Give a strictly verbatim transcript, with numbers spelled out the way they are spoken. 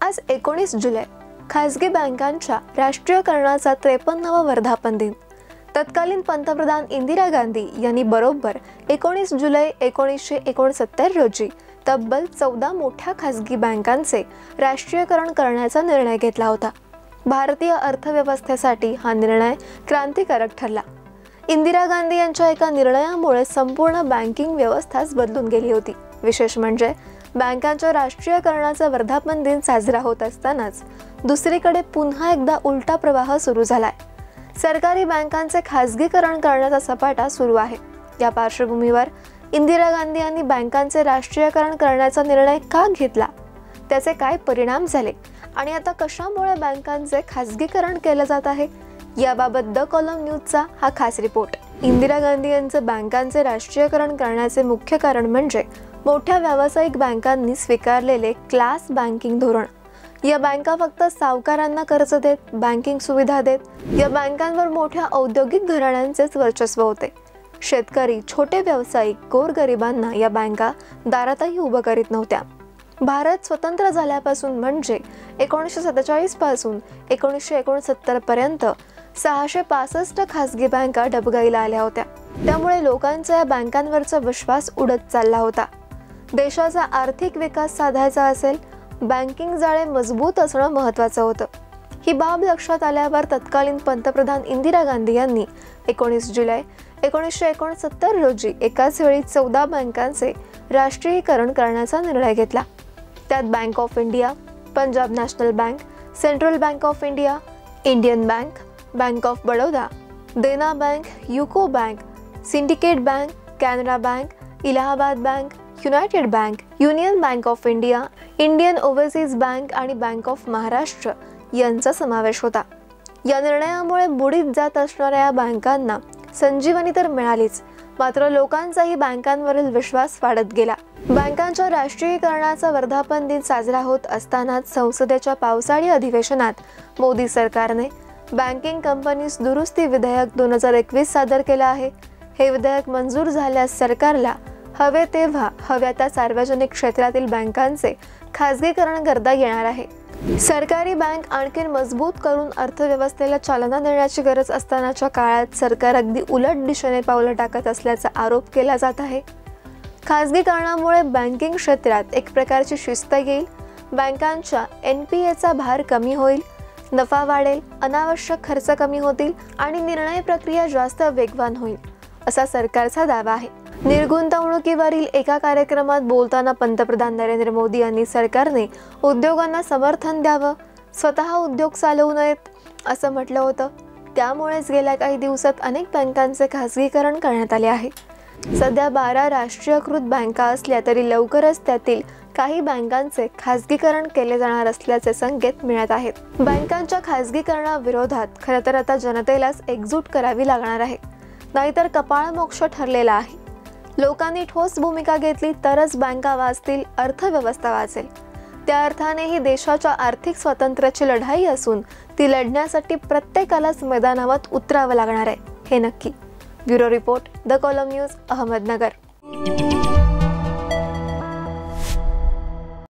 आज एकोणीस जुलै खासगी बँकांच्या राष्ट्रीयकरणाचा त्रेपन्नावा वर्धापन दिन। तत्कालीन पंतप्रधान इंदिरा गांधी यांनी बरोबर एकोणीस जुलै एकोणीसशे एकोणसत्तर रोजी तब्बल चौदा मोठ्या खासगी बँकांचे राष्ट्रीयकरण करण्याचा निर्णय घेतला होता। भारतीय अर्थव्यवस्थेसाठी हा निर्णय क्रांतिकारक ठरला। इंदिरा गांधी यांच्या एका निर्णयामुळे संपूर्ण बँकिंग व्यवस्थाच बदलून गेली होती। विशेष म्हणजे बँकांच्या राष्ट्रीयकरणाचा वर्धापन दिन साजरा होत असतानाच दुसरीकडे पुन्हा एकदा उलटा प्रवाह सुरू झालाय। सरकारी बँकांचे खासगीकरण करण्याचा सपाटा सुरू आहे। या पार्श्वभूमीवर इंदिरा गांधी यांनी बँकांचे राष्ट्रीयकरण करण्याचा निर्णय का घेतला, त्याचे काय परिणाम झाले आणि आता कशामुळे बँकांचे खासगीकरण केले जात आहे, याबाबत द कॉलम न्यूजचा हा खास रिपोर्ट। इंदिरा गांधी यांचे बँकांचे राष्ट्रीयकरण करण्याचे मुख्य कारण म्हणजे मोठ्या व्यावसायिक बँकांनी स्वीकारलेले क्लास बँकिंग धोरण। या बँका फक्त सावकारांना कर्ज देत, बँकिंग सुविधा देत। या बँकांवर मोठ्या औद्योगिक घराण्यांचेच वर्चस्व होते। शेतकरी, छोटे व्यावसायिक, गोरगरिबांना या बँका दारातही उभं करीत नव्हत्या। भारत स्वतंत्र झाल्यापासून म्हणजे एकोणीसशे सत्तेचाळीस पासून एकोणीसशे एकोणसत्तर पर्यंत सहाशे पासष्ट खासगी बँका डबघाईला आल्या होत्या। त्यामुळे लोकांचा या बँकांवरचा विश्वास उडत चालला होता। देशाचा आर्थिक विकास साधायचा असेल, बँकिंग जाळे मजबूत असणं महत्त्वाचं होतं। ही बाब लक्षात आल्यावर तत्कालीन पंतप्रधान इंदिरा गांधी यांनी एकोणीस जुलै एकोणीसशे एकोणसत्तर रोजी एकाच वेळी चौदा बँकांचे राष्ट्रीयकरण करण्याचा निर्णय घेतला। त्यात bank of India, Punjab national bank, central bank of India, Indian bank, bank of Baroda, Dena bank, UCO bank, syndicate bank, Canara bank, Allahabad bank, united bank, union bank of India, Indian overseas bank आणि बँक ऑफ महाराष्ट्र यांचा समावेश होता। या निर्णयामुळे बुडीत जात असणाऱ्या या बँकांना संजीवनी तर मिळालीच, मात्र लोकांचाही बँकांवरील विश्वास वाढत गेला। बँकांच्या राष्ट्रीयकरणाचा वर्धापन दिन साजरा होत असतानाच संसदेच्या पावसाळी अधिवेशनात मोदी सरकारने बँकिंग कंपनीज दुरुस्ती विधेयक दोन हजार एकवीस सादर केलं आहे। हे विधेयक मंजूर झाल्यास सरकारला हवे तेव्हा हव्या त्या सार्वजनिक क्षेत्रातील बँकांचे खासगीकरण करता येणार आहे। सरकारी बँक आणखी मजबूत करून अर्थव्यवस्थेला चालना देण्याची गरज असतानाच्या काळात सरकार अगदी उलट दिशेने पावलं टाकत असल्याचा आरोप केला जात आहे। खासगीकरणामुळे बँकिंग क्षेत्रात एक प्रकारची शिस्त येईल, बँकांच्या एन पी एचा भार कमी होईल, नफा वाढेल, अनावश्यक खर्च कमी होतील आणि निर्णय प्रक्रिया जास्त वेगवान होईल, असा सरकारचा दावा आहे। निर्गुंतवणुकीवरील एका कार्यक्रमात बोलताना पंतप्रधान नरेंद्र मोदी यांनी सरकारने उद्योगांना समर्थन द्यावं, स्वतः उद्योग चालवू नयेत असं म्हटलं होतं। त्यामुळेच गेल्या काही दिवसात अनेक बँकांचे खासगीकरण करण्यात आले आहे। सध्या बारा राष्ट्रीयकृत बँका असल्या तरी लवकरच त्यातील काही बँकांचे खासगीकरण केले जाणार असल्याचे संकेत मिळत आहेत। बँकांच्या खासगीकरणाविरोधात खरं तर आता जनतेलाच एकजूट करावी लागणार आहे, नाहीतर कपाळमोक्ष ठरलेला आहे। लोकांनी ठोस भूमिका घेतली तरच बँका वाचतील, अर्थव्यवस्था वाचेल। त्या अर्थाने ही देशाच्या आर्थिक स्वातंत्र्याची लढाई असून ती लढण्यासाठी प्रत्येकालाच मैदानावर उतरावं लागणार आहे, हे नक्की। Bureau report, the column news, Ahmednagar.